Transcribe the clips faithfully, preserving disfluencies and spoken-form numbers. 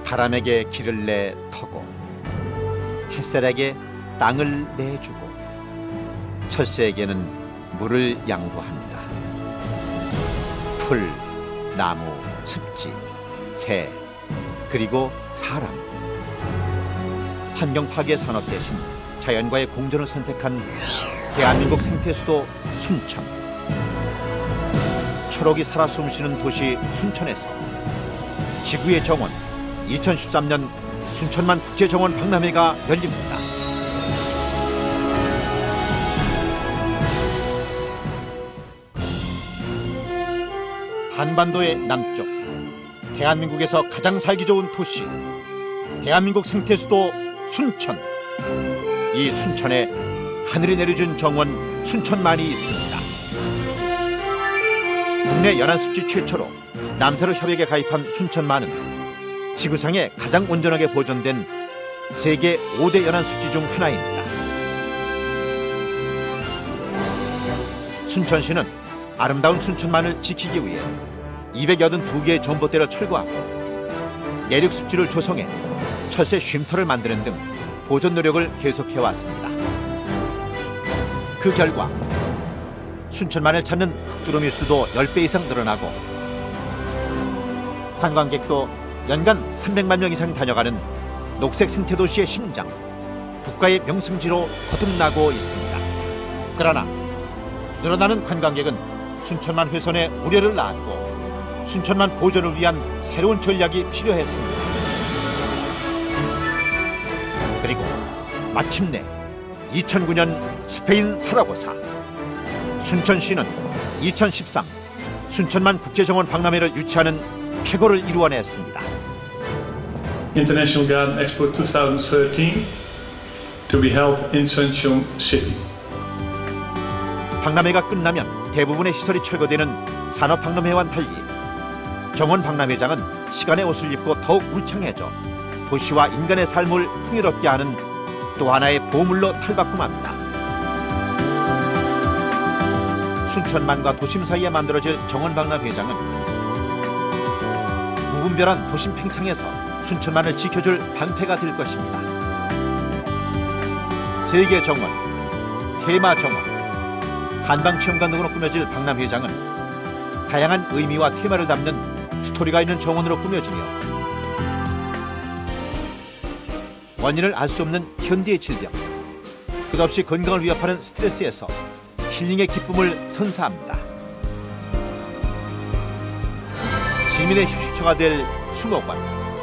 바람에게 길을 내 터고 햇살에게 땅을 내주고 철새에게는 물을 양보합니다. 풀, 나무, 습지, 새, 그리고 사람. 환경 파괴 산업 대신 자연과의 공존을 선택한 대한민국 생태수도 순천. 초록이 살아 숨쉬는 도시 순천에서 지구의 정원 이천십삼 년 순천만 국제정원 박람회가 열립니다. 한반도의 남쪽, 대한민국에서 가장 살기 좋은 도시, 대한민국 생태수도 순천. 이 순천에 하늘이 내려준 정원 순천만이 있습니다. 국내 연안습지 최초로 남사루 협약에 가입한 순천만은 지구상에 가장 온전하게 보존된 세계 오 대 연안습지 중 하나입니다. 순천시는 아름다운 순천만을 지키기 위해 이백팔십이 개의 전봇대를 철거하고 내륙습지를 조성해 철새 쉼터를 만드는 등 보존 노력을 계속해왔습니다. 그 결과 순천만을 찾는 흑두루미 수도 십 배 이상 늘어나고 관광객도 연간 삼백만 명 이상 다녀가는 녹색 생태도시의 심장, 국가의 명승지로 거듭나고 있습니다. 그러나 늘어나는 관광객은 순천만 훼손에 우려를 낳았고 순천만 보존을 위한 새로운 전략이 필요했습니다. 그리고 마침내 이천구 년 스페인 사라고사, 순천시는 이천십삼 순천만 국제정원 박람회를 유치하는 쾌거를 이루어냈습니다. International Garden Expo twenty thirteen to be held in Suncheon City. 박람회가 끝나면 대부분의 시설이 철거되는 산업박람회와는 달리 정원 박람회장은 시간의 옷을 입고 더욱 울창해져 도시와 인간의 삶을 풍요롭게 하는 또 하나의 보물로 탈바꿈합니다. 순천만과 도심 사이에 만들어질 정원 박람회장은 무분별한 도심 팽창에서 순천만을 지켜줄 방패가 될 것입니다. 세계 정원, 테마 정원, 한방체험관 등으로 꾸며질 박람회장은 다양한 의미와 테마를 담는 스토리가 있는 정원으로 꾸며지며 원인을 알 수 없는 현대의 질병, 끝없이 건강을 위협하는 스트레스에서 힐링의 기쁨을 선사합니다. 시민의 휴식처가 될 수목원,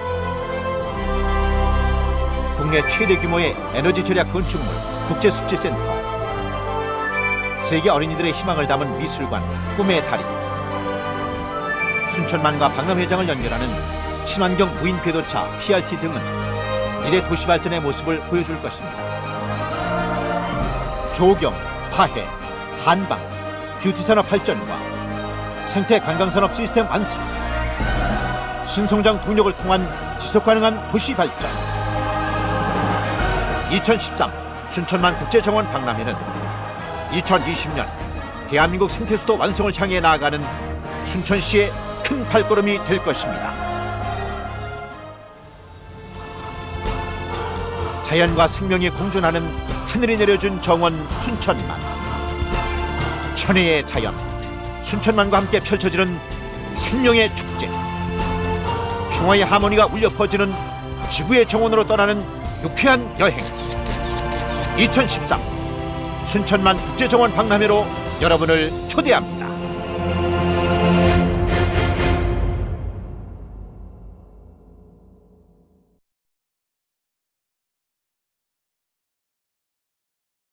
국내 최대 규모의 에너지 절약 건축물 국제습지센터, 세계 어린이들의 희망을 담은 미술관 꿈의 다리, 순천만과 박람회장을 연결하는 친환경 무인 궤도차 피알티 등은 미래 도시 발전의 모습을 보여줄 것입니다. 조경, 화해, 한방, 뷰티산업 발전과 생태 관광산업 시스템 완성, 신성장 동력을 통한 지속가능한 도시 발전. 이천십삼 순천만 국제정원 박람회는 이천이십 년 대한민국 생태수도 완성을 향해 나아가는 순천시의 큰 발걸음이 될 것입니다. 자연과 생명이 공존하는 하늘이 내려준 정원 순천만. 천혜의 자연 순천만과 함께 펼쳐지는 생명의 축제, 평화의 하모니가 울려 퍼지는 지구의 정원으로 떠나는 유쾌한 여행. 이천십삼 순천만 국제정원 박람회로 여러분을 초대합니다.